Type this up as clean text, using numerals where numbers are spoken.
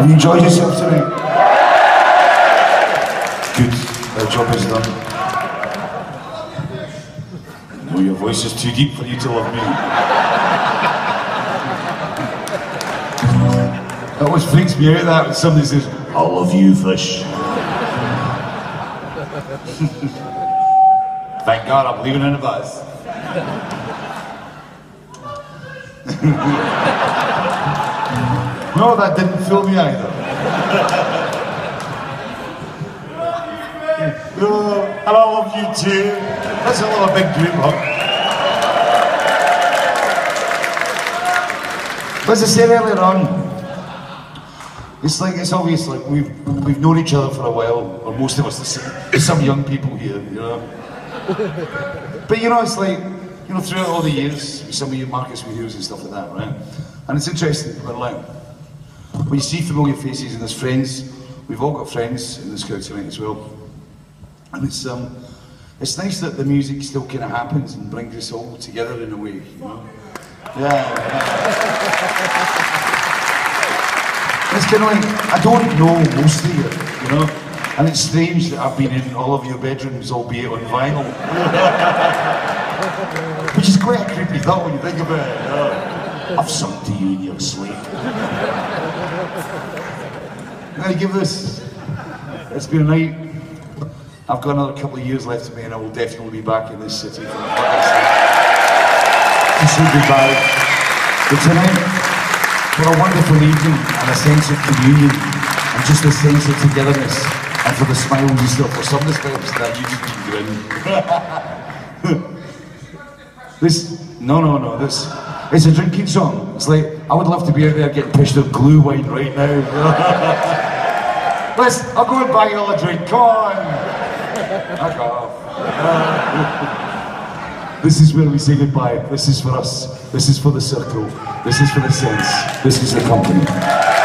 Have you enjoyed yourself tonight? Good, our job is done. No, your voice is too deep for you to love me. It always freaks me out that when somebody says, I love you, fish. Thank God I'm leaving in a bus. No, that didn't fool me either. Oh, and I love you too. Let's have a big group hug. As I said earlier on, it's obvious like we've known each other for a while, or most of us. There's some young people here, you know. But you know, it's like, you know, throughout all the years, some of you Marcus videos and stuff like that, right? And it's interesting, when you see familiar faces and there's friends, we've all got friends in this crowd tonight as well. And it's nice that the music still kind of happens and brings us all together in a way, you know? Yeah. It's kind of like, I don't know most of you, you know? And it's strange that I've been in all of your bedrooms, albeit on vinyl. Which is quite a creepy thought when you think about it. You know? I've sung to you in your sleep. Now give this. It's been a night. I've got another couple of years left of me and I will definitely be back in this city for the podcast. To say goodbye. But tonight, for a wonderful evening and a sense of communion and just a sense of togetherness and for the smiles and stuff, for some of the smiles that you can grin. This, it's a drinking song. It's like, I would love to be out there getting pushed with glue wine right now. I'll go and buy you all a drink, come on! Fuck off. This is where we say goodbye. This is for us. This is for the circle. This is for the sense. This is the company.